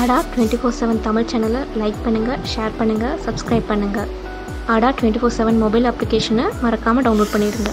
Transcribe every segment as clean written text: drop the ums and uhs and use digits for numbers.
ADA 24/7 Tamil சேனலை like பண்ணுங்கள், share பண்ணுங்கள், சப்ஸ்கிரைப் பண்ணுங்கள். ADA 24/7 மொபைல் அப்ளிகேஷனை மறக்காமல் டவுன்லோட் பண்ணிடுங்க.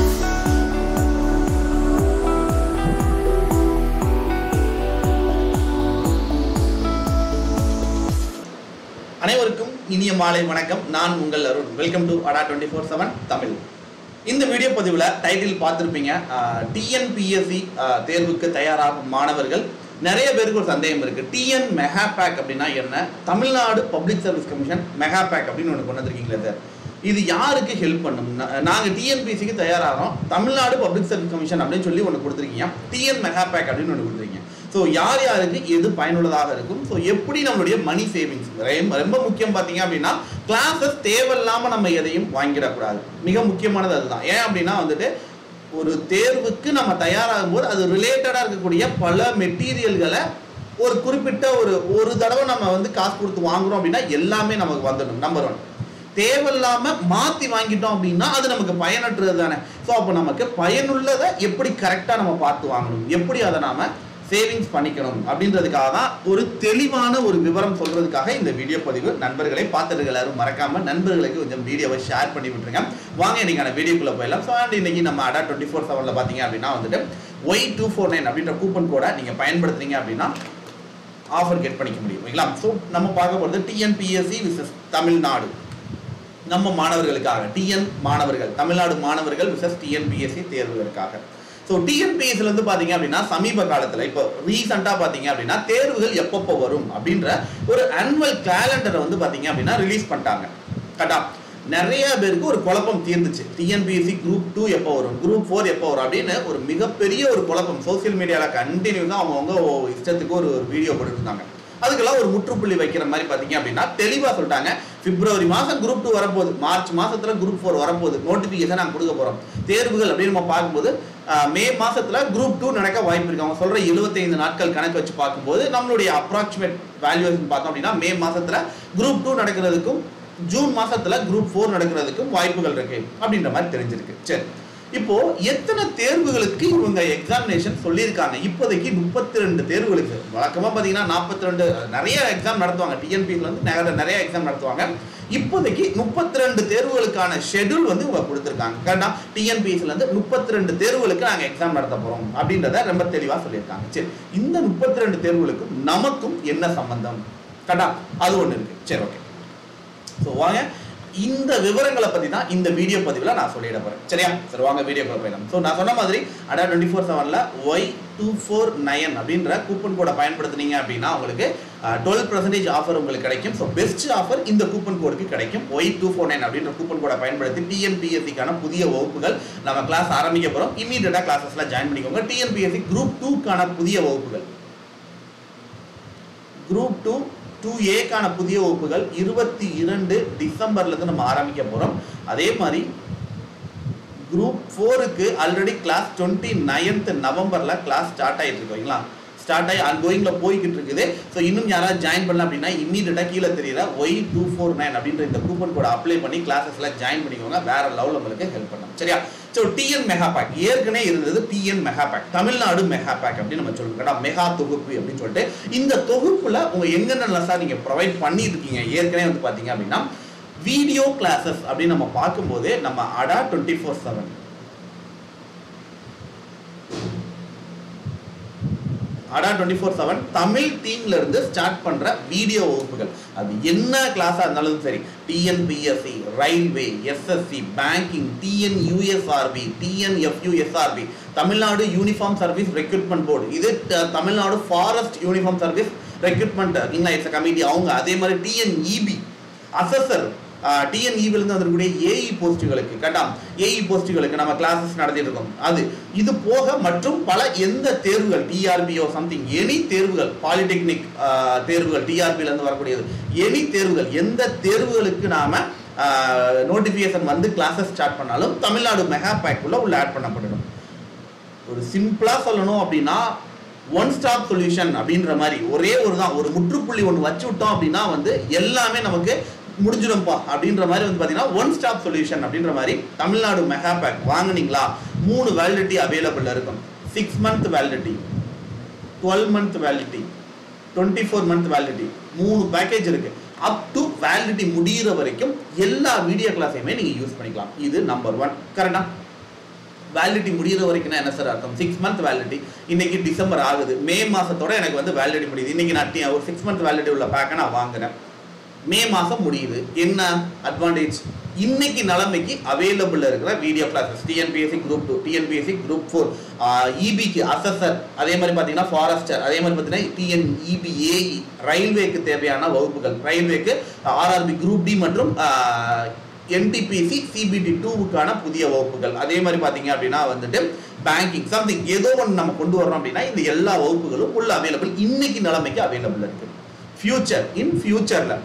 அனைவருக்கும் இனிய மாலை வணக்கம். நான் உங்கள் Arun. Welcome to ADA 24/7 Tamil. இந்த வீடியோ பதிவில் டைட்டில் பார்த்துருப்பீங்க. டிஎன்பிஎஸ்சி தேர்வுக்கு தயாராகும் மாணவர்கள் நிறைய பேருக்கு ஒரு சந்தேகம் இருக்குது. டிஎன் மெகா பேக் அப்படின்னா என்ன? Tamil Nadu public service Commission mega pack அப்படின்னு ஒன்று கொண்டு வந்திருக்கீங்களா சார்? இது யாருக்கு ஹெல்ப் பண்ணும்? நாங்கள் டிஎன்பிஎஸ்சிக்கு தயாராகிறோம், தமிழ்நாடு பப்ளிக் சர்வீஸ் கமிஷன் அப்படின்னு சொல்லி ஒன்று கொடுத்துருக்கீங்க. டிஎன் மெகா பேக் அப்படின்னு ஒன்று கொடுத்துருக்கீங்க. ஸோ யார் யாருக்கு எது பயனுள்ளதாக இருக்கும்? ஸோ எப்படி நம்மளுடைய மணி சேவிங்ஸ் ரொம்ப முக்கியம் பார்த்தீங்க அப்படின்னா, கிளாஸஸ் தேவையில்லாமல் நம்ம எதையும் வாங்கிடக்கூடாது. மிக முக்கியமானது அதுதான். ஏன் அப்படின்னா வந்துட்டு ஒரு தேர்வுக்கு நம்ம தயாராகும் போது அது ரிலேட்டடாக இருக்கக்கூடிய பல மெட்டீரியல்களை ஒரு குறிப்பிட்ட ஒரு தடவை நம்ம வந்து காசு கொடுத்து வாங்குறோம் அப்படின்னா எல்லாமே நமக்கு வந்துடும். நம்பர் 1. தேவையில்லாமல் மாற்றி வாங்கிட்டோம் அப்படின்னா அது நமக்கு பயனற்றது தானே. ஸோ அப்போ நமக்கு பயனுள்ளதை எப்படி கரெக்டாக நம்ம பார்த்து வாங்கணும், எப்படி அதை நாம் சேவிங்ஸ் பண்ணிக்கணும் அப்படின்றதுக்காக தான் ஒரு தெளிவான ஒரு விவரம் சொல்றதுக்காக இந்த வீடியோ பதிவு. நண்பர்களை பார்த்துட்டு எல்லாரும் மறக்காம நண்பர்களுக்கு கொஞ்சம் வீடியோவை ஷேர் பண்ணி விட்டுருங்க. வாங்க இன்னைக்கான வீடியோக்குள்ள போயிடலாம். ஸோ இன்னைக்கு நம்ம ADA 24/7 பார்த்தீங்க அப்படின்னா வந்துட்டு Y249 அப்படின்ற கூப்பன் கோடை நீங்கள் பயன்படுத்துறீங்க அப்படின்னா ஆஃபர் கெட் பண்ணிக்க முடியும். ஓகேங்களா? ஸோ நம்ம பார்க்க போகிறது டிஎன்பிஎஸ்சி விசஸ் தமிழ்நாடு நம்ம மாணவர்களுக்காக. டிஎன் மாணவர்கள், தமிழ்நாடு மாணவர்கள் விசஸ் டிஎன்பிஎஸ்சி தேர்வுகளுக்காக. ஸோ டிஎன்பிஎஸ்சில வந்து பார்த்தீங்க அப்படின்னா சமீப காலத்தில் இப்போ ரீசெண்டாக பார்த்தீங்க அப்படின்னா தேர்வுகள் எப்பப்போ வரும் அப்படின்ற ஒரு ஆனுவல் கேலண்டரை வந்து பார்த்தீங்க அப்படின்னா ரிலீஸ் பண்ணிட்டாங்க. கரெக்டா? நிறைய பேருக்கு ஒரு குழப்பம் தீர்ந்துச்சு. டிஎன்பிஎஸ்சி குரூப் 2 எப்போ வரும், குரூப் 4 எப்போ வரும் அப்படின்னு ஒரு மிகப்பெரிய ஒரு குழப்பம் சோசியல் மீடியாவில் கண்டினியூஸாக அவங்கவுங்க இஷ்டத்துக்கு ஒரு வீடியோ போட்டுருந்தாங்க. அதுக்கெல்லாம் ஒரு முற்றுப்புள்ளி வைக்கிற மாதிரி பார்த்தீங்க அப்படின்னா தெளிவாக சொல்லிட்டாங்க. பிப்ரவரி மாதம் குரூப் 2 வரப்போகுது, மார்ச் மாதத்தில் குரூப் 4 வரப்போகுது, நோட்டிஃபிகேஷன் நாங்கள் கொடுக்க போகிறோம். தேர்வுகள் அப்படின்னு நம்ம பார்க்கும்போது மே மாதத்தில் குரூப் 2 நடக்க வாய்ப்பு இருக்கு. அவங்க சொல்கிற 75 நாட்கள் கணக்கு வச்சு பார்க்கும்போது நம்மளுடைய அப்ராக்சிமேட் வேல்யூவேஷன் பார்த்தோம் அப்படின்னா மே மாதத்தில் குரூப் 2 நடக்கிறதுக்கும் ஜூன் மாதத்தில் குரூப் 4 நடக்கிறதுக்கும் வாய்ப்புகள் இருக்கு அப்படின்ற மாதிரி தெரிஞ்சிருக்கு. சரி, இப்போ எத்தனை தேர்வுகளுக்கு இவங்க எக்ஸாமினேஷன் சொல்லியிருக்காங்க? இப்போதைக்கு 32 தேர்வுகளுக்கு. வழக்கமாக பார்த்தீங்கன்னா 42 நிறைய எக்ஸாம் நடத்துவாங்க. டிஎன்பிஎஸ்ல வந்து நிறைய எக்ஸாம் நடத்துவாங்க. இப்போதைக்கு 32 தேர்வுகளுக்கான ஷெட்யூல் வந்து இவங்க கொடுத்துருக்காங்க. கரெக்டா? டிஎன்பிஎஸ்ல இருந்து 32 தேர்வுகளுக்கு நாங்கள் எக்ஸாம் நடத்த போறோம் அப்படின்றத ரொம்ப தெளிவாக சொல்லியிருக்காங்க. சரி, இந்த 32 தேர்வுகளுக்கும் நமக்கும் என்ன சம்பந்தம்? கரெக்டா? அது ஒன்று இருக்கு. சரி, ஓகே. ஸோ வாங்க இந்த விவரங்களை பற்றி தான் இந்த வீடியோ பதிவில் நான் சொல்லிட போகிறேன். சரியா? சரி, வாங்க வீடியோக்குள்ள போயிடலாம். ஸோ நான் சொன்ன மாதிரி ADA 24/7 Y249 அப்படின்ற கூப்பன் கோடை பயன்படுத்தினீங்க அப்படின்னா உங்களுக்கு 12% ஆஃபர் உங்களுக்கு கிடைக்கும். ஸோ பெஸ்ட் ஆஃபர் இந்த கூப்பன் கோடுக்கு கிடைக்கும். Y249 அப்படின்ற கூப்பன் கோடை பயன்படுத்தி டிஎன்பிஎஸ்சிக்கான புதிய வகுப்புகள் நம்ம கிளாஸ் ஆரம்பிக்க போகிறோம். இமீடியட்டாக கிளாஸஸ்லாம் ஜாயின் பண்ணிக்கோங்க. டிஎன்பிஎஸ்சி குரூப் 2க்கான புதிய வகுப்புகள், குரூப் 2A புதிய வகுப்புகள் 22 டிசம்பர்லேருந்து நம்ம ஆரம்பிக்க போகிறோம். அதே மாதிரி குரூப் 4க்கு ஆல்ரெடி கிளாஸ் 29th நவம்பரில் கிளாஸ் ஸ்டார்ட் ஆகிட்டு இருக்கு. ஓகேங்களா? ஸ்டார்ட் ஆகி ஆன்கோயிங்கில் போய்கிட்டு இருக்குது. ஸோ இன்னும் யாராவது ஜாயின் பண்ணலாம் அப்படின்னா இம்மீடியட்டாக கீழே தெரியுற Y249 அப்படின்ற இந்த கூப்பன் கோடை அப்ளை பண்ணி கிளாஸஸ்லாம் ஜாயின் பண்ணிக்கோங்க. வேற லெவலில் உங்களுக்கு ஹெல்ப் பண்ணும். சரியா? ஸோ டிஎன் மெகா பேக் ஏற்கனவே இருந்தது. TN mega pack, Tamil Nadu mega pack அப்படின்னு நம்ம சொல்லுவோம். மெகா தொகுப்பு அப்படின்னு சொல்லிட்டு இந்த தொகுப்புல உங்க என்னென்ன சார் நீங்க ப்ரொவைட் பண்ணிட்டு இருக்கீங்க? ஏற்கனவே வந்து பாத்தீங்க அப்படின்னா வீடியோ கிளாஸஸ் அப்படின்னு நம்ம பார்க்கும்போது நம்ம ADA 24/7 ADA 24/7 தமிழ் டீம்ல இருந்து ஸ்டார்ட் பண்ற வீடியோ வகுப்புகள், அது என்ன கிளாஸா இருந்தாலும் சரி, TNPSC, railway, SSC, banking, TNUSRB, TNFUSRB, Tamil Nadu Uniform Service Recruitment Board, இது Tamil Nadu Forest Uniform Service Recruitment it's committee அவங்க, அதே மாதிரி டிஎன்இபி அசஸர், டிஎன்இபிலிருந்து வந்திருக்கக்கூடிய ஏஇ போஸ்ட்டுகளுக்கு, கரெக்டா? ஏஇ போஸ்ட்டுகளுக்கு நம்ம கிளாஸஸ் நடத்திட்டு இருக்கோம். இது போக மற்றும் பல எந்த தேர்வுகள், டிஆர்பிஓ சம்திங், எனி தேர்வுகள், பாலிடெக்னிக் தேர்வுகள், டிஆர்பியிலேருந்து வரக்கூடியது எனி தேர்வுகள், எந்த தேர்வுகளுக்கு நாம நோட்டிஃபிகேஷன் வந்து கிளாஸஸ் ஸ்டார்ட் பண்ணாலும் தமிழ்நாடு மெகா பேக்குள்ள உள்ள ஆட் பண்ணப்படணும். ஒரு சிம்பிளா சொல்லணும் அப்படின்னா ஒன் ஸ்டாப் சொல்யூஷன் அப்படின்ற மாதிரி ஒரே ஒரு முற்றுப்புள்ளி ஒன்று வச்சு விட்டோம் அப்படின்னா வந்து எல்லாமே நமக்கு முடிஞ்சிடும்பா அப்படின்ற மாதிரி வந்து பார்த்தீங்கன்னா ஒன் ஸ்டாப் சொல்யூஷன் அப்படின்ற மாதிரி தமிழ்நாடு மெகா பேக் வாங்கினீங்களா 3 வேலிடிட்டி அவைலபிள் இருக்கும். 6 month validity, 12 month validity, 24 month validity, 3 package இருக்கு. அப் டு வேலிடிட்டி முடிகிற வரைக்கும் எல்லா வீடியோ கிளாஸையுமே நீங்க யூஸ் பண்ணிக்கலாம். இது நம்பர் 1. கரெக்டா? வேலிடிட்டி முடிகிற வரைக்கும் என்ன சார் அர்த்தம்? 6 month வேலிடிட்டி. இன்னைக்கு டிசம்பர் ஆகுது, மே மாசத்தோட எனக்கு வந்து வேலிடிட்டி முடியுது. இன்னைக்கு நான் ஒரு 6 month வேலிடிட்டி உள்ள பேக்கை நான் வாங்குறேன், மே மாசம் முடியுது. என்ன அட்வான்டேஜ்? இன்னைக்கு நிலைமைக்கு அவைலபிள் இருக்கிற video classes TNPSC group 2, TNPSC group 4, இபிக்கு அசஸர், அதே மாதிரி பார்த்தீங்கன்னா ஃபாரஸ்டர், அதே மாதிரி பார்த்தீங்கன்னா டிஎன்இபிஏஇ, ரயில்வேக்கு தேவையான வகுப்புகள், ரயில்வேக்கு ஆர்ஆர்பி குரூப் டி மற்றும் என்டிபிசி சிபிடி 2க்கான புதிய வகுப்புகள், அதே மாதிரி பார்த்தீங்க அப்படின்னா வந்துட்டு பேங்கிங் சம்திங் ஏதோ ஒன்று நம்ம கொண்டு வரோம் அப்படின்னா இந்த எல்லா வகுப்புகளும் உள்ள அவைலபிள் இன்னைக்கு நிலைமைக்கு அவைலபிள் இருக்கு. ஃபியூச்சர்ல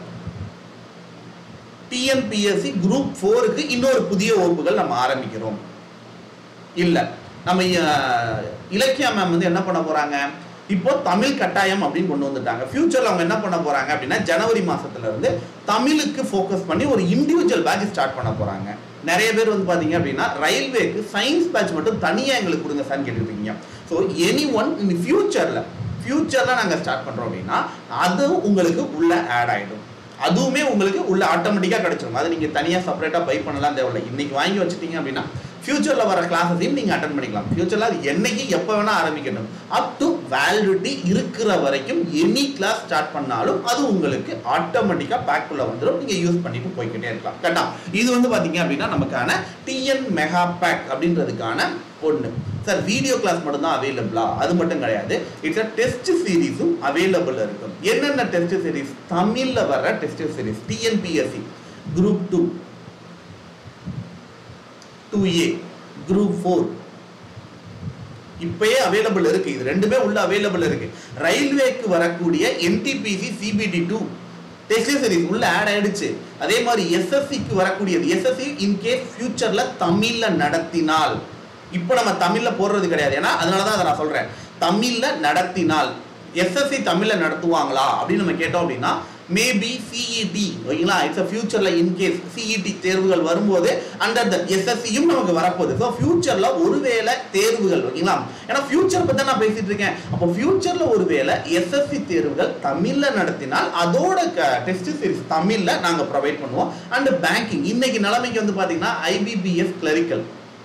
டிஎன்பிஎஸ்சி குரூப் 4க்கு இன்னொரு புதிய வகுப்புகள் நம்ம ஆரம்பிக்கிறோம். இல்ல நம்ம இலக்கியா மேம் வந்து என்ன பண்ண போறாங்க, இப்போ தமிழ் கட்டாயம் அப்படின்னு கொண்டு வந்துட்டாங்க. ஃபியூச்சர்ல அவங்க என்ன பண்ண போறாங்க அப்படின்னா ஜனவரி மாசத்துல இருந்து தமிழுக்கு ஃபோக்கஸ் பண்ணி ஒரு இண்டிவிஜுவல் பேட்ச் ஸ்டார்ட் பண்ண போறாங்க. நிறைய பேர் வந்து பாத்தீங்க அப்படின்னா ரயில்வேக்கு சயின்ஸ் பேட்ச் மட்டும் தனியா எங்களுக்கு கொடுங்க சார் கேட்டுருக்கீங்க. ஸோ எனி ஒன் இன் ஃபியூச்சர்ல நாங்க ஸ்டார்ட் பண்றோம் அப்படின்னா அது உங்களுக்கு உள்ள ஆட் ஆயிடும். அதுவுமே உங்களுக்கு உள்ள ஆட்டோமேட்டிக்கா கிடைச்சிடும். அது நீங்க தனியா செப்பரேட்டா பை பண்ணலாம் தேவையில்லை. இன்னைக்கு வாங்கி வச்சுட்டீங்க அப்படின்னா ஃபியூச்சர்ல வர கிளாஸஸையும் நீங்க அட்டெண்ட் பண்ணிக்கலாம். ஃபியூச்சர்ல அது என்னைக்கு எப்போ வேணா ஆரம்பிக்கணும், அப் டு வேலிடிட்டி இருக்கிற வரைக்கும் எனி கிளாஸ் ஸ்டார்ட் பண்ணாலும் அது உங்களுக்கு ஆட்டோமேட்டிக்கா பேக்குள்ள வந்துடும். நீங்க யூஸ் பண்ணிட்டு போய்கிட்டே இருக்கலாம். கரெக்டா? இது வந்து பாத்தீங்க அப்படின்னா நமக்கான டிஎன் மெகா பேக் அப்படின்றதுக்கான ஒன்று. சார் வீடியோ கிளாஸ் மட்டும் தான் அவைலபிளா? அது மட்டும் கிடையாது, இட்ஸ் டெஸ்ட் சீரீஸும் அவைலபிள் இருக்கும். என்னென்ன டெஸ்ட் சீரீஸ்? தமிழ்ல வர test series TNPSC group 2, 2A, group 4 இப்பயே அவைலபிள் இருக்கு. இது ரெண்டுமே உள்ள அவைலபிள் இருக்கு. ரயில்வேக்கு வரக்கூடிய என்டிபிசி சிபிடி 2 டெஸ்ட் சீரீஸ் உள்ள ஆட் ஆயிடுச்சு. அதே மாதிரி எஸ்எஸ்சிக்கு வரக்கூடியது, எஸ்எஸ்சி இன்கேஸ் ஃபியூச்சர்ல தமிழ்ல நடத்தினால், இப்போ நம்ம தமிழ்ல போடுறது கிடையாது, ஏன்னா அதனாலதான் அதை நான் சொல்றேன். தமிழ்ல நடத்தினால் எஸ்எஸ்சி தமிழ்ல நடத்துவாங்களா அப்படின்னு நம்ம கேட்டோம் அப்படின்னா மேபி சிஇடி, ஓகேங்களா? இட்ஸ் ஃபியூச்சர்ல இன்கேஸ் சிஇடி தேர்வுகள் வரும்போது அண்டர் த எஸ்எஸ்சியும் நமக்கு வரப்போகுது. ஸோ ஃபியூச்சர்ல ஒருவேளை தேர்வுகள், ஓகேங்களா? ஏன்னா ஃபியூச்சர் பத்தி நான் பேசிட்டு இருக்கேன். அப்போ ஃபியூச்சர்ல ஒருவேளை எஸ்எஸ்சி தேர்வுகள் தமிழ்ல நடத்தினால் அதோட டெஸ்ட் சீரிஸ் தமிழ்ல நாங்க ப்ரொவைட் பண்ணுவோம். அண்ட் பேங்கிங் இன்னைக்கு நிலைமைக்கு வந்து பாத்தீங்கன்னா IBPS clerical,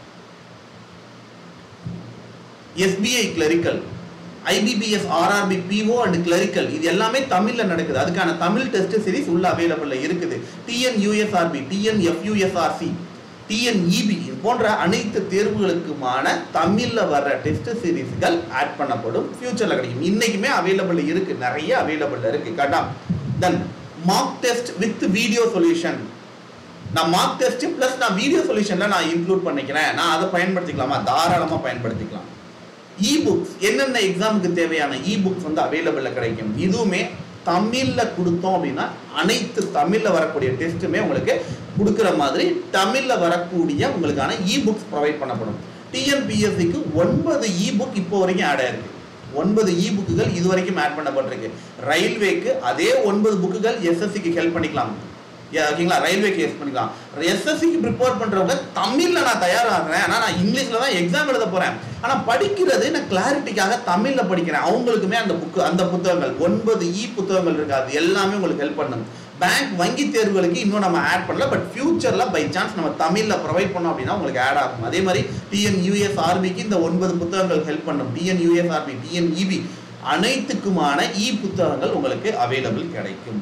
SBI clerical, IBPS RRB PO and clerical, இது எல்லாமே தமிழ்ல நடக்குது. அதுக்கான தமிழ் டெஸ்ட் சீரிஸ் உள்ள அவைலபிள் இருக்குது. டிஎன்யூஎஸ்ஆர்பி, டிஎன்எஃப்யூஎஸ்ஆர்சி, டிஎன்இபி போன்ற அனைத்து தேர்வுகளுக்குமான தமிழ்ல வர்ற டெஸ்ட் சீரிஸ்கள் ஆட் பண்ணப்படும். ஃபியூச்சர்ல கிடைக்கும். இன்னைக்குமே அவைலபிள் இருக்கு, நிறைய அவைலபிள் இருக்கு. கரெக்டா? Then mock test with video solution. நான் மார்க் டெஸ்ட் பிளஸ் நான் வீடியோ சொல்யூஷன்ல நான் இன்க்ளூட் பண்ணிக்கிறேன். நான் அதை பயன்படுத்திக்கலாமா? தாராளமா பயன்படுத்திக்கலாம். இபுக்ஸ், என்னென்ன எக்ஸாமுக்கு தேவையான இபுக்ஸ் வந்து அவைலபிள்ல கிடைக்கும். இதுவுமே தமிழ்ல கொடுத்தோம் அப்படின்னா அனைத்து தமிழ்ல வரக்கூடிய டெஸ்ட்டுமே உங்களுக்கு கொடுக்குற மாதிரி தமிழ்ல வரக்கூடிய உங்களுக்கான இபுக்ஸ் ப்ரொவைட் பண்ணப்படும். டிஎன்பிஎஸ்சிக்கு 9 இபுக் இப்போ வரைக்கும் ஆட் ஆயிருக்கு. 9 இபுக்குகள் இது வரைக்கும் ஆட் பண்ணப்பட்டிருக்கு. ரயில்வேக்கு அதே 9 புக்குகள் எஸ்எஸ்சிக்கு ஹெல்ப் பண்ணிக்கலாம். ஓகேங்களா? ரயில்வேக்கு யூஸ் பண்ணிக்கலாம். எஸ்எஸ்சிக்கு ப்ரிப்பேர் பண்றவங்க தமிழ்ல நான் தயாராகிறேன், ஆனா நான் இங்கிலீஷ்ல தான் எக்ஸாம் எழுத போறேன், ஆனா படிக்கிறது நான் கிளாரிட்டிக்காக தமிழ்ல படிக்கிறேன், அவங்களுக்குமே அந்த புத்தகங்கள் 9 புத்தகங்கள் இருக்கு. அது எல்லாமே உங்களுக்கு ஹெல்ப் பண்ணும். பேங்க் வங்கி தேர்வுகளுக்கு இன்னும் நம்ம ஆட் பண்ணல, பட் ஃபியூச்சர்ல பை சான்ஸ் நம்ம தமிழ்ல ப்ரொவைட் பண்ணோம் அப்படின்னா உங்களுக்கு ஆட் ஆகும். அதே மாதிரி டிஎன்யூஎஸ்ஆர்பிக்கு இந்த 9 புத்தகங்கள் ஹெல்ப் பண்ணும். டிஎன்யூஎஸ்ஆர்பி, டிஎன்இபி அனைத்துக்குமான புத்தகங்கள் உங்களுக்கு அவைலபிள் கிடைக்கும்.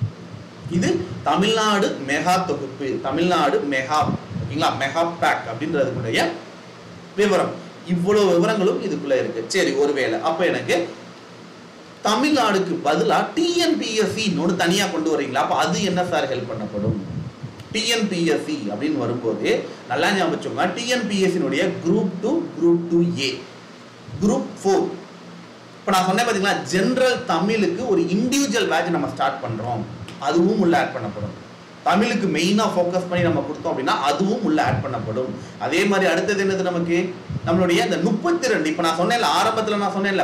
இது தமிழ்நாடு மெகா தொகுப்பு, தமிழ்நாடு மெகா, ஓகேங்களா? மெகா பேக் அப்படின்றதுக்குடைய விவரம். இவ்வளவு விவரங்களும் இதுக்குள்ள இருக்கு. சரி, ஒருவேளை அப்ப எனக்கு தமிழ்நாடுக்கு பதிலா டிஎன்பிஎஸ்சி தனியா கொண்டு வரீங்களா? அப்ப அது என்ன சார் ஹெல்ப் பண்ணப்படும்? டிஎன்பிஎஸ்சி அப்படின்னு வரும்போது நல்லா ஞாபகம் வச்சுக்கோங்க. டிஎன்பிஎஸ்சினுடைய குரூப் 2, குரூப் 2A, குரூப் 4. இப்ப நான் சொன்னேன் பாத்தீங்களா, ஜெனரல் தமிழுக்கு ஒரு இண்டிவிஜுவல் பேட்ச் நம்ம ஸ்டார்ட் பண்றோம், அதுவும் உள்ள ஆட் பண்ணப்படும். தமிழுக்கு மெயினா ஃபோக்கஸ் பண்ணி நம்ம கொடுத்தோம் அப்படின்னா அதுவும் உள்ள ஆட் பண்ணப்படும். அதே மாதிரி அடுத்தது என்னது நமக்கு, நம்மளுடைய இந்த 32, இப்ப நான் சொன்னேன்ல ஆரம்பத்துல, நான் சொன்னேன்ல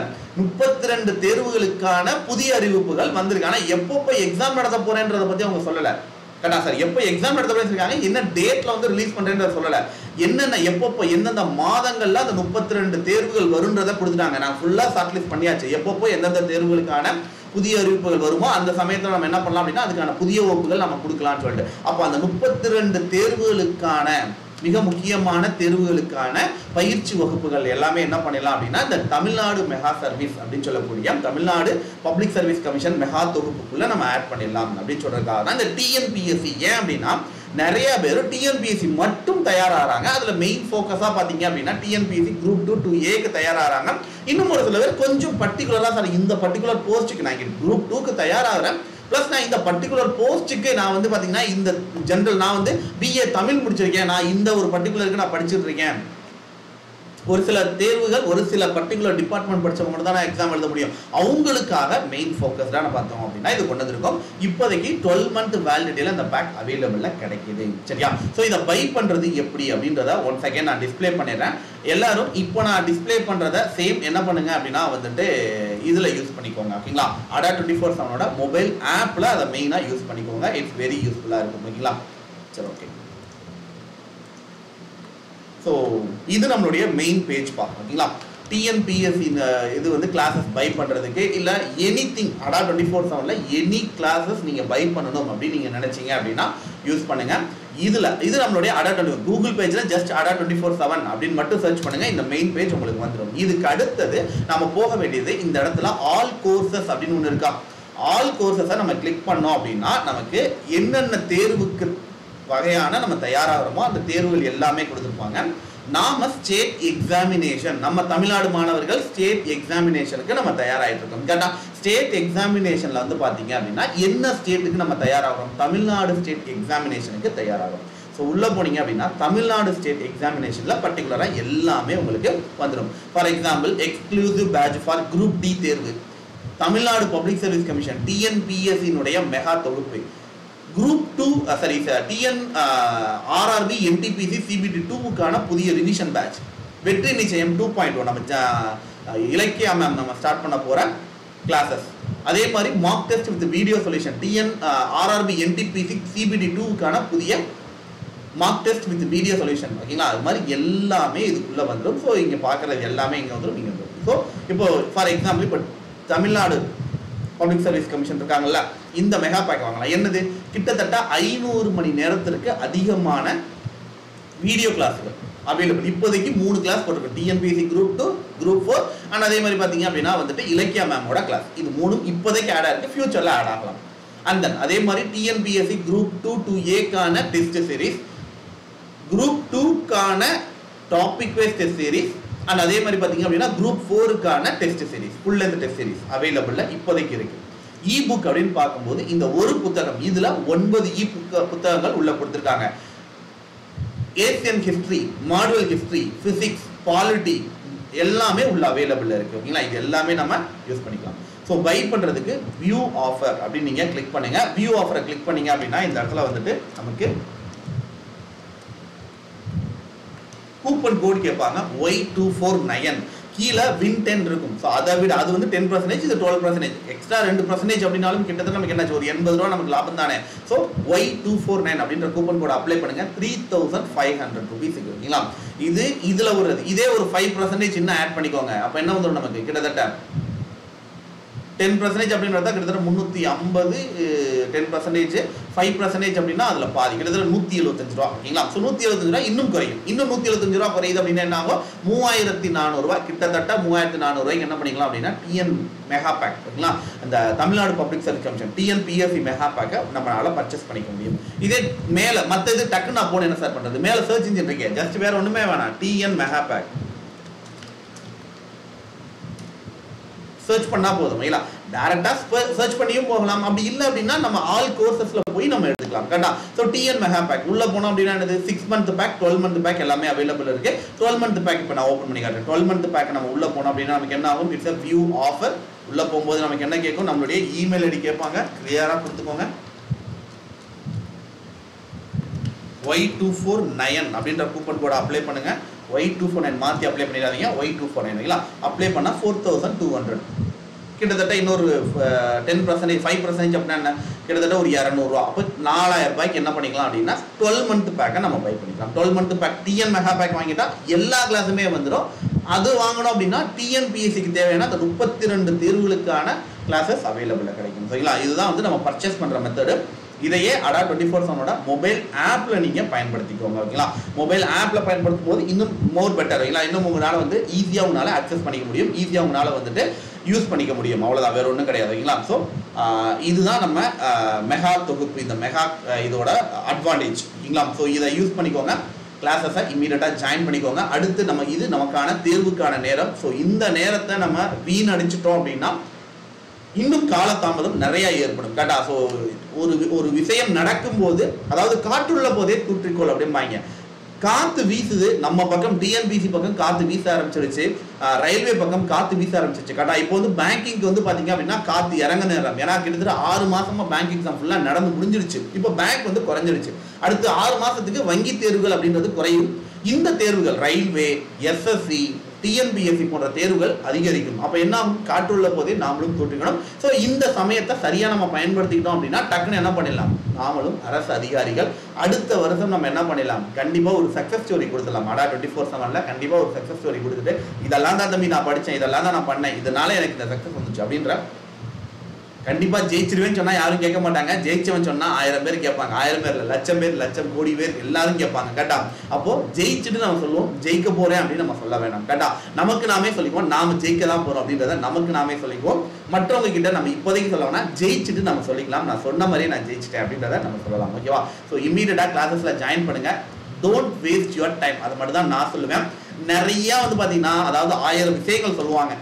32 தேர்வுகளுக்கான புதிய அறிவிப்புகள் வந்திருக்கு. ஆனா எப்போ எக்ஸாம் நடத்த போறேன்றதை பத்தி அவங்க சொல்லல. கரெக்டா சார்? எப்போ எக்ஸாம் நடத்த போறேன்னு என்ன டேட்ல வந்து ரிலீஸ் பண்றேன்றத சொல்லல. என்னென்ன எப்போ எந்தெந்த மாதங்கள்ல அந்த 32 தேர்வுகள் வரும்ன்றதை கொடுத்துட்டாங்க. நான் ஃபுல்லா ஷார்ட் லிஸ்ட் பண்ணியாச்சு. எப்போ எந்தெந்த தேர்வுகளுக்கான புதிய அறிவிப்புகள் வருமோ அந்த சமயத்தில் நம்ம என்ன பண்ணலாம் அப்படின்னா அதுக்கான புதிய வகுப்புகள் நம்ம கொடுக்கலாம்னு சொல்லிட்டு அப்போ அந்த 32 தேர்வுகளுக்கான மிக முக்கியமான தேர்வுகளுக்கான பயிற்சி வகுப்புகள் எல்லாமே என்ன பண்ணிடலாம் அப்படின்னா இந்த தமிழ்நாடு மெகா சர்வீஸ் அப்படின்னு சொல்லக்கூடிய Tamil Nadu public service Commission mega தொகுப்புக்குள்ள நம்ம ஆட் பண்ணிடலாம் அப்படின்னு சொல்றதுக்காக தான் இந்த டிஎன்பிஎஸ்சி. ஏன் அப்படின்னா நிறைய பேர் டிஎன்பிஎஸ்சி மட்டும் தயாராகிறாங்க. அதுல மெயின் ஃபோக்கஸா பாத்தீங்க அப்படின்னா டிஎன்பிஎஸ்சி குரூப் 2 2A தயாராகிறாங்க. இன்னும் ஒரு சில பேர் கொஞ்சம் பர்டிகுலரா சார் இந்த பர்டிகுலர் போஸ்ட்டுக்கு நான் குரூப் 2க்கு தயாராகிறேன் பிளஸ் நான் இந்த பர்டிகுலர் போஸ்ட்டுக்கு நான் வந்து பாத்தீங்கன்னா இந்த ஜெனரல் நான் வந்து பிஏ தமிழ் முடிச்சிருக்கேன், நான் இந்த ஒரு பர்டிகுலருக்கு நான் படிச்சுட்டு இருக்கேன். ஒரு சில தேர்வுகள் ஒரு சில பர்டிகுலர் டிபார்ட்மெண்ட் படிச்சவங்க மட்டும் தான் எக்ஸாம் எழுத முடியும். அவங்களுக்காக மெயின் ஃபோக்கஸ்டான பார்த்தோம் அப்படின்னா இது கொண்டு வந்திருக்கோம். இப்போதைக்கு 12 month வேலிடிட்டியில் அந்த பேக் அவைலபிளா கிடைக்குது. சரியா? ஸோ இதை பை பண்றது எப்படி அப்படின்றத ஒன்ஸ் அகைன் நான் டிஸ்பிளே பண்ணிடுறேன். எல்லாரும் இப்போ நான் டிஸ்பிளே பண்றத சேம் என்ன பண்ணுங்க அப்படின்னா வந்துட்டு இதுல யூஸ் பண்ணிக்கோங்க. ஓகேங்களா? ADA 24/7 மொபைல் ஆப்ல அதை மெயினா யூஸ் பண்ணிக்கோங்க. இட்ஸ் வெரி யூஸ்ஃபுல்லா இருக்கும். ஓகேங்களா? சரி, ஓகே. ஸோ இது நம்மளுடைய மெயின் பேஜ் ஓகேங்களா? டிஎன்பிஎஸ்சி இது வந்து கிளாஸஸ் பை பண்ணுறதுக்கு இல்லை anything ADA 24/7 any classes நீங்கள் பை பண்ணணும் அப்படின்னு நீங்கள் நினச்சிங்க அப்படின்னா யூஸ் பண்ணுங்கள். இது நம்மளுடைய ADA 24 கூகுள் பேஜில் ஜஸ்ட் ADA 24/7 அப்படின்னு மட்டும் சர்ச் பண்ணுங்கள். இந்த மெயின் பேஜ் உங்களுக்கு வந்துடும். இதுக்கு அடுத்தது நம்ம போக வேண்டியது இந்த இடத்துல ஆல் கோர்சஸ் அப்படின்னு ஒன்று இருக்கா. ஆல் கோர்சஸை நம்ம கிளிக் பண்ணோம் அப்படின்னா நமக்கு என்னென்ன தேர்வுக்கு வகையான நம்ம தயாராகிறோமோ அந்த தேர்வுகள் எல்லாமே கொடுத்துருப்பாங்க. நாம ஸ்டேட் எக்ஸாமினேஷன் நம்ம தமிழ்நாடு மாணவர்கள் ஸ்டேட் எக்ஸாமினேஷனுக்கு நம்ம தயாராகிட்டு இருக்கோம். கேட்டா ஸ்டேட் எக்ஸாமினேஷன்ல வந்து பாத்தீங்க அப்படின்னா என்ன ஸ்டேட்டுக்கு நம்ம தயாராகிறோம்? தமிழ்நாடு ஸ்டேட் எக்ஸாமினேஷனுக்கு தயாராகிறோம். ஸோ உள்ள போனீங்க அப்படின்னா தமிழ்நாடு ஸ்டேட் எக்ஸாமினேஷன்ல பர்டிகுலரா எல்லாமே உங்களுக்கு வந்துடும். For example exclusive batch for group D தேர்வு, தமிழ்நாடு பப்ளிக் சர்வீஸ் கமிஷன் டிஎன்பிஎஸ்சியினுடைய மெகா தொகுப்பு, group 2 sorry TN RRB NTPC CBT 2க்கான புதிய ரிவிஷன் பேட்ச், வெற்றி நிச்சயம் 2.1 நம்ம இலக்கிய மேம் நம்ம ஸ்டார்ட் பண்ண போற கிளாஸஸ். அதே மாதிரி mock test with video solution TN RRB NTPC CBT 2க்கான புதிய mock test with video solution. ஓகேங்களா? அது மாதிரி எல்லாமே இதுக்குள்ள வந்துடும். ஸோ இங்க பாக்குறது எல்லாமே இங்க வந்துடும், இங்க வந்துடும். ஸோ இப்போ ஃபார் எக்ஸாம்பிள் இப்போ தமிழ்நாடு பப்ளிக் சர்வீஸ் கமிஷன் இருக்காங்கல்ல, இந்த மெகா பேக் வாங்கலாம். என்னது? கிட்டத்தட்ட 500 மணி நேரத்திற்கு அதிகமான வீடியோ கிளாஸுகள் அவைலபிள். இப்போதைக்கு 3 கிளாஸ் போட்டிருக்கு. டிஎன்பிஎஸ்சி குரூப் 2 குரூப் 4 அண்ட் அதே மாதிரி பாத்தீங்க அப்படின்னா வந்துட்டு இலக்கியா மேமோட கிளாஸ். இது 3 இப்போதைக்கு ஆட் ஆயிருக்கு, ஃபியூச்சர்ல ஆட் ஆகலாம். அண்ட் தென் அதே மாதிரி TNPSC group 2 2A test series, group 2க்கான topic wise test series and அதே மாதிரி பாத்தீங்க அப்படின்னா குரூப் 4க்கான test series full length test series அவைலபிள்ல இப்போதைக்கு இருக்கு. இ புக் அப்படின்னு பார்க்கும்போது இந்த ஒரு புத்தகம் இதுல 9 இ புத்தகங்கள் உள்ள கொடுத்திருக்காங்க. Asian history, medieval history, physics, polity எல்லாமே உள்ள அவைலபிள்ல இருக்கு. ஓகேங்களா? இது எல்லாமே நம்ம யூஸ் பண்ணிக்கலாம். ஸோ பை பண்றதுக்கு வியூ ஆஃபர் அப்படின்னு நீங்க கிளிக் பண்ணுங்க. வியூ ஆஃபரை கிளிக் பண்ணீங்க அப்படின்னா இந்த இடத்துல வந்துட்டு நமக்கு கூப்பன் கோட் கேட்பாங்க Y249 கீழே வின் 10 இருக்கும். ஸோ அதை விட அது வந்து 10%, இது 12%, எக்ஸ்ட்ரா 2% அப்படின்னாலும் கிட்டத்தட்ட நமக்கு என்ன ஒரு 80 ரூபா நமக்கு லாபம் தானே. ஸோ Y249 அப்படின்ற கூப்பன் கோட் அப்ளை பண்ணுங்க. 3500 rupees ஓகேங்களா? இதுல ஒரு இதே ஒரு 5% இன்னும் ஆட் பண்ணிக்கோங்க. அப்ப என்ன வந்துடும் நமக்கு கிட்டத்தட்ட 10% அப்படின்றத கிட்டத்தட்ட 350, 10% 5% அப்படின்னா அதுல பாதி கிட்டத்தட்ட 175 ரூபா. ஓகேங்களா? ஸோ 175 ரூபா இன்னும் குறையும். இன்னும் 175 ரூபா குறையுது அப்படின்னா என்ன ஆகும்? 3400 ரூபாய், கிட்டத்தட்ட 3400 ரூபாய்க்கு என்ன பண்ணிக்கலாம் அப்படின்னா டிஎன் மெகா பேக். ஓகேங்களா? அந்த Tamil Nadu public service commission TNPSC mega பேக்கை நம்மளால பர்ச்சேஸ் பண்ணிக்க முடியும். இதே மேல மற்ற இது டக்கு நான் போன என்ன சார் பண்றது? மேல சர்ச் இன்ஜின் இருக்கேன், ஜஸ்ட் வேற ஒண்ணுமே வேணாம், டிஎன் மெகா பேக் சர்ச் பண்ணா போதும். இல்ல டைரக்டா சர்ச் பண்ணியும் போகலாம். அப்படி இல்லை அப்படின்னா நம்ம ஆல் கோர்சஸ்ல போய் நம்ம எடுத்துக்கலாம். கரெக்டா? ஸோ டிஎன் மெகா பேக் உள்ள போனோம் அப்படின்னா என்னது 6 month பேக், 12 month பேக் எல்லாமே அவைலபிள் இருக்கு. 12 month பேக் இப்போ நான் ஓப்பன் பண்ணி காட்டுறேன். 12 month பேக் நம்ம உள்ள போனோம் அப்படின்னா நமக்கு என்ன ஆகும்? It's a view offer. உள்ள போகும்போது நமக்கு என்ன கேட்கும்? நம்மளுடைய இமெயில் ஐடி கேட்பாங்க, கிளியரா கொடுத்துக்கோங்க. Y249 அப்படின்ற கூப்பன் கோட அப்ளை பண்ணுங்க. Y249 மாத்தி அப்ளை பண்ணிடாதீங்க. Y249 அப்ளை பண்ணா 4200 கிட்டத்தட்ட இன்னொரு 10%, 5% அப்படின்னா என்ன? கிட்டத்தட்ட ஒரு 200 ரூபா. அப்போ 4000 ரூபாய்க்கு என்ன பண்ணிக்கலாம் அப்படின்னா 12 month பேக்கை நம்ம பை பண்ணிக்கலாம். 12 month pack TN mega pack வாங்கிட்டா எல்லா கிளாஸுமே வந்துடும். அது வாங்கணும் அப்படின்னா டிஎன்பிஎஸ்சிக்கு தேவையான அந்த 32 தேர்வுகளுக்கான கிளாஸஸ் அவைலபிளாக கிடைக்கும். சரிங்களா? இதுதான் வந்து நம்ம பர்ச்சேஸ் பண்ணுற மெத்தடு. இதையே ADA 24/7 மொபைல் ஆப்பில் நீங்கள் பயன்படுத்திக்கோங்க. ஓகேங்களா? மொபைல் ஆப்பில் பயன்படுத்தும் போது இன்னும் மோர் பெட்டர். ஓகேங்களா? இன்னும் உங்களால் வந்து ஈஸியாக உங்களால் ஆக்சஸ் பண்ணிக்க முடியும், ஈஸியாக உங்களால் வந்துட்டு யூஸ் பண்ணிக்க முடியும். அவ்வளோதான், வேறு ஒன்றும் கிடையாது. ஓகேங்களா? ஸோ இதுதான் நம்ம மெகா தொகுப்பு, இந்த மெகா இதோட அட்வான்டேஜ். ஓகேங்களா? ஸோ இதை யூஸ் பண்ணிக்கோங்க, கிளாஸஸை இமீடியட்டாக ஜாயின் பண்ணிக்கோங்க. அடுத்து நம்ம இது நமக்கான தேர்வுக்கான நேரம். ஸோ இந்த நேரத்தை நம்ம வீணடிச்சிட்டோம் அப்படின்னா இன்னும் காலதாமதம் நிறைய ஏற்படும். கரெக்டா? ஸோ ஒரு விஷயம் நடக்கும்போது, அதாவது காற்றுள்ள போதே தூற்றிக்கோள் அப்படிம்பாங்க. காத்து வீசுது நம்ம பக்கம், டிஎன்பிசி பக்கம் காத்து வீச ஆரம்பிச்சிருச்சு, ரயில்வே பக்கம் காத்து வீச ஆரம்பிச்சிருச்சு. கரெக்டா? இப்போ வந்து பேங்கிங்க்கு வந்து பாத்தீங்க அப்படின்னா காத்து இறங்க நேரம். ஏன்னா கிட்டத்தட்ட 6 மாசமா பேங்க் எக்ஸாம் ஃபுல்லா நடந்து முடிஞ்சிருச்சு. இப்போ பேங்க் வந்து குறைஞ்சிருச்சு. அடுத்து 6 மாசத்துக்கு வங்கி தேர்வுகள் அப்படின்றது குறையும். இந்த தேர்வுகள் ரயில்வே, எஸ்எஸ்சி, டிஎன்பிஎஸ்சி போன்ற தேர்வுகள் அதிகரிக்கும். அப்போ என்ன ஆகும்? காற்றுள்ள போதே நாமளும் தோற்றுக்கணும். ஸோ இந்த சமயத்தை சரியா நம்ம பயன்படுத்திக்கிட்டோம் அப்படின்னா டக்குன்னு என்ன பண்ணிடலாம்? நாமளும் அரசு அதிகாரிகள். அடுத்த வருஷம் நம்ம என்ன பண்ணிடலாம்? கண்டிப்பாக ஒரு சக்ஸஸ் ஸ்டோரி கொடுத்துடலாம். ADA 24/7 கண்டிப்பாக ஒரு சக்ஸஸ் ஸ்டோரி கொடுத்துட்டு, இதெல்லாம் தான் தம்பி நான் படித்தேன், இதெல்லாம் தான் நான் பண்ணேன், இதனால எனக்கு இந்த சக்ஸஸ் வந்துச்சு அப்படின்ற கண்டிப்பா ஜெயிச்சிருவேன்னு சொன்னா யாரும் கேட்க மாட்டாங்க. ஜெயிச்சவன் சொன்னா 1000 பேர் கேட்பாங்க. 1000 பேர் இல்ல, லட்சம் பேர், லட்சம் கோடி பேர் எல்லாரும் கேட்பாங்க. கேட்டா அப்போ ஜெயிச்சுட்டு நம்ம சொல்லுவோம் ஜெயிக்க போறேன் அப்படின்னு நம்ம சொல்ல வேண்டாம். கேட்டா நமக்கு நாமே சொல்லிக்குவோம் நாம ஜெயிக்க தான் போறோம் அப்படின்றத நமக்கு நாமே சொல்லிக்குவோம். மற்றவங்க கிட்ட நம்ம இப்போதைக்கு சொல்லணும்னா ஜெயிச்சுட்டு நம்ம சொல்லிக்கலாம், நான் சொன்ன மாதிரியே நான் ஜெயிச்சிட்டேன் அப்படின்றத நம்ம சொல்லலாம். ஓகேவா? ஸோ இம்மீடியட்டா கிளாஸஸ்ல ஜாயின் பண்ணுங்க. Don't waste your time. அது மட்டும் தான் நான் சொல்லுவேன். நிறைய வந்து பாத்தீங்கன்னா, அதாவது 1000 விஷயங்கள் சொல்லுவாங்க.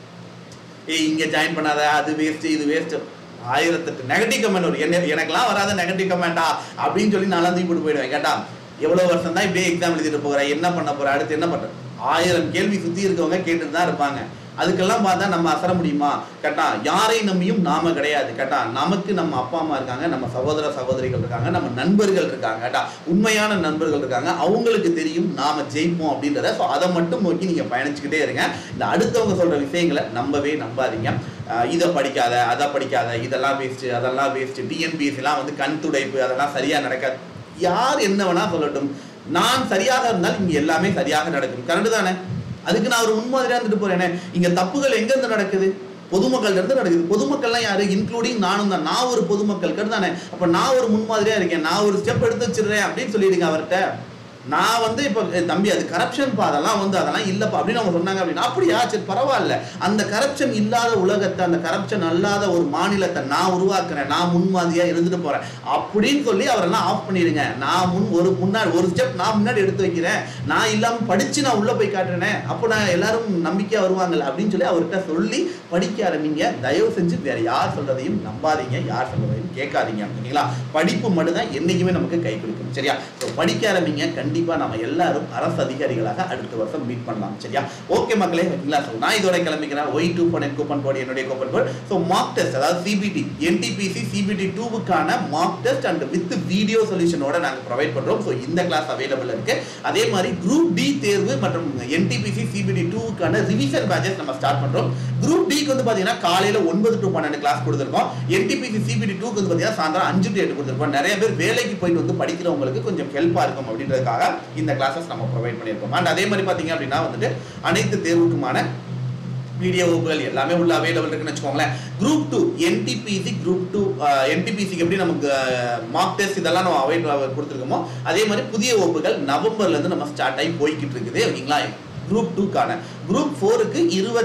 இங்க ஜாயின் பண்ணாத, அது வேஸ்ட், இது வேஸ்ட், 1008 நெகட்டிவ் கமெண்ட் வரும். எனக்கெல்லாம் வராத நெகட்டிவ் கமெண்டா அப்படின்னு சொல்லி நான் தூக்கி போட்டு போயிடுவேன். கேட்டா எவ்வளவு வருஷம் தான் இப்படியே எக்ஸாம் எழுதிட்டு போகிற, என்ன பண்ண போற, அடுத்து என்ன பண்ற? 1000 கேள்வி சுத்தி இருக்கவங்க கேட்டுட்டு தான் இருப்பாங்க. அதுக்கெல்லாம் பார்த்தா நம்ம அசர முடியுமா? கேட்டா யாரை நம்பியும் நாம கிடையாது. கேட்டா நமக்கு நம்ம அப்பா அம்மா இருக்காங்க, நம்ம சகோதர சகோதரிகள் இருக்காங்க, நம்ம நண்பர்கள் இருக்காங்க. கேட்டா உண்மையான நண்பர்கள் இருக்காங்க. அவங்களுக்கு தெரியும் நாம ஜெயிப்போம் அப்படின்றத. ஸோ அதை மட்டும் நோக்கி நீங்க பயணிச்சுக்கிட்டே இருங்க. இந்த அடுத்தவங்க சொல்ற விஷயங்களை நம்பவே நம்பாதீங்க. இதை படிக்காத, அதை படிக்காத, இதெல்லாம் வேஸ்ட், அதெல்லாம் வேஸ்ட், டிஎன்பிஎஸ்சிலாம் வந்து கண் துடைப்பு, அதெல்லாம் சரியா நடக்காது. யார் என்ன வேணா சொல்லட்டும், நான் சரியாக இருந்தால் இங்க எல்லாமே சரியாக நடக்கும். கரெக்டு தானே? அதுக்கு நான் ஒரு முன்மாதிரியா இருந்துட்டு போறேனே. இங்க தப்புகள் எங்க இருந்து நடக்குது? பொதுமக்கள் இருந்து நடக்குது. பொதுமக்கள்லாம் யாரு? இன்க்ளூடிங் நானும் தான். நான் ஒரு பொதுமக்கள் தானே. அப்ப நான் ஒரு முன்மாதிரியா இருக்கேன், நான் ஒரு ஸ்டெப் எடுத்து வச்சிருக்கேன் அப்படின்னு சொல்லிடுங்க அவர்கிட்ட. நான் வந்து இப்போ தம்பி அது கரப்ஷன்ப்பா, அதெல்லாம் வந்து அதெல்லாம் இல்லைப்பா அப்படின்னு அவங்க சொன்னாங்க அப்படின்னா, அப்படியா சரி பரவாயில்ல, அந்த கரப்ஷன் இல்லாத உலகத்தை, அந்த கரப்ஷன் அல்லாத ஒரு மாநிலத்தை நான் உருவாக்குறேன், நான் முன்மாதிரியாக இருந்துட்டு போறேன் அப்படின்னு சொல்லி அவரெல்லாம் ஆஃப் பண்ணிடுங்க. நான் ஒரு ஸ்டெப் நான் முன்னாடி எடுத்து வைக்கிறேன், நான் இல்லாமல் படிச்சு நான் உள்ள போய் காட்டுறேன், அப்போ நான் எல்லாரும் நம்பிக்கையா வருவாங்கல்ல அப்படின்னு சொல்லி அவர்கிட்ட சொல்லி படிக்க ஆரம்பிங்க. தயவு செஞ்சு வேற யார் சொல்றதையும் நம்பாதீங்க, யார் சொல்றதையும் கேட்காதீங்க. ஓகேங்களா? படிப்பு மட்டும்தான் என்னைக்குமே நமக்கு கை கொடுக்கும். சரியா? ஸோ படிக்க ஆரம்பிங்க. கண்டிப்பா நம்ம எல்லாரும் அரசு அதிகாரிகளாக அடுத்த வருஷம் மீட் பண்ணலாம். சரியா? ஓகே மக்களே, ஓகேங்களா? ஸோ நான் இதோட கிளம்பிக்கிறேன். Y2 கூப்பன் கோட் என்னுடைய coupon code. So mark test, அதாவது சிபிடி NTPC CBT 2க்கான mark test and with video சொல்யூஷனோட நாங்கள் ப்ரொவைட் பண்றோம். ஸோ இந்த கிளாஸ் அவைலபிள் இருக்கு. அதே மாதிரி குரூப் டி தேர்வு மற்றும் NTPC CBT 2க்கான ரிவிஷன் பேட்சஸ் நம்ம ஸ்டார்ட் பண்றோம். குரூப் டிக்கு வந்து பாத்தீங்கன்னா காலையில 9 to 12 கிளாஸ் கொடுத்துருக்கோம். NTPC CBT 2க்கு வந்து பாத்தீங்கன்னா சாயந்தரம் 5 to 8 கொடுத்துருக்கோம். நிறைய பேர் வேலைக்கு போயிட்டு வந்து படிக்கிறவங்களுக்கு கொஞ்சம் ஹெல்ப்பா இருக்கும் அப்படின்றதுக்காக இந்த கிளாஸஸ் நம்ம ப்ரொவைட் பண்ணியிருக்கோம். அண்ட் அதே மாதிரி பாத்தீங்க அப்படின்னா வந்துட்டு அனைத்து தேர்வுக்குமான வீடியோ வகுப்புகள் எல்லாமே உள்ள அவைலபிள் இருக்குன்னு வச்சுக்கோங்களேன். குரூப் 2 NTPC குரூப் 2 NTPCக்கு எப்படி நமக்கு மார்க் டெஸ்ட் இதெல்லாம் நம்ம அவைலபிள் கொடுத்துருக்கோமோ அதே மாதிரி புதிய வகுப்புகள் நவம்பர்ல இருந்து நம்ம ஸ்டார்ட் ஆகி போய்கிட்டு இருக்குது. ஓகேங்களா? குரூப் 2க்கான குரூப் 4க்கு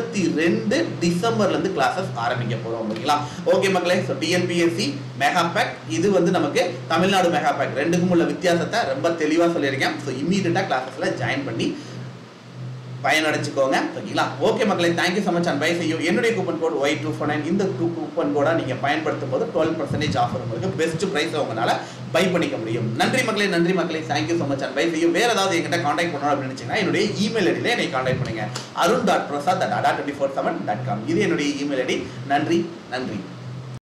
22 டிசம்பர்ல இருந்து கிளாஸஸ் ஆரம்பிக்க போறோம். ஓகேங்களா? ஓகே மக்களே, ஸோ டிஎன்பிஎஸ்சி மெகா பேக், இது வந்து நமக்கு தமிழ்நாடு மெகா பேக், ரெண்டுக்கும் உள்ள வித்தியாசத்தை ரொம்ப தெளிவா சொல்லியிருக்கேன். ஸோ இம்மீடியட்டா கிளாஸஸ்ல ஜாயின் பண்ணி பயனடைச்சுக்கோங்க. ஓகேங்களா? ஓகே மக்களே, thank you so much and bye see you. என்னுடைய கூப்பன் கோட் Y249, இந்த கூப்பன் கோடை நீங்க பயன்படுத்தும் போது 12% ஆஃபர் உங்களுக்கு பெஸ்ட் பிரைஸ் உங்களால பை பண்ணிக்க முடியும். நன்றி மக்களே, நன்றி மக்களே, thank you so much and bye see you. வேற ஏதாவது என்கிட்ட கான்டாக்ட் பண்ணணும் அப்படின்னு நினைச்சீங்கன்னா என்னுடைய இமெயில் ஐடியில என்னை கான்டாக்ட் பண்ணுங்க. arun.prasad@ada247.com. இது என்னுடைய இமெயில் ஐடி. நன்றி நன்றி.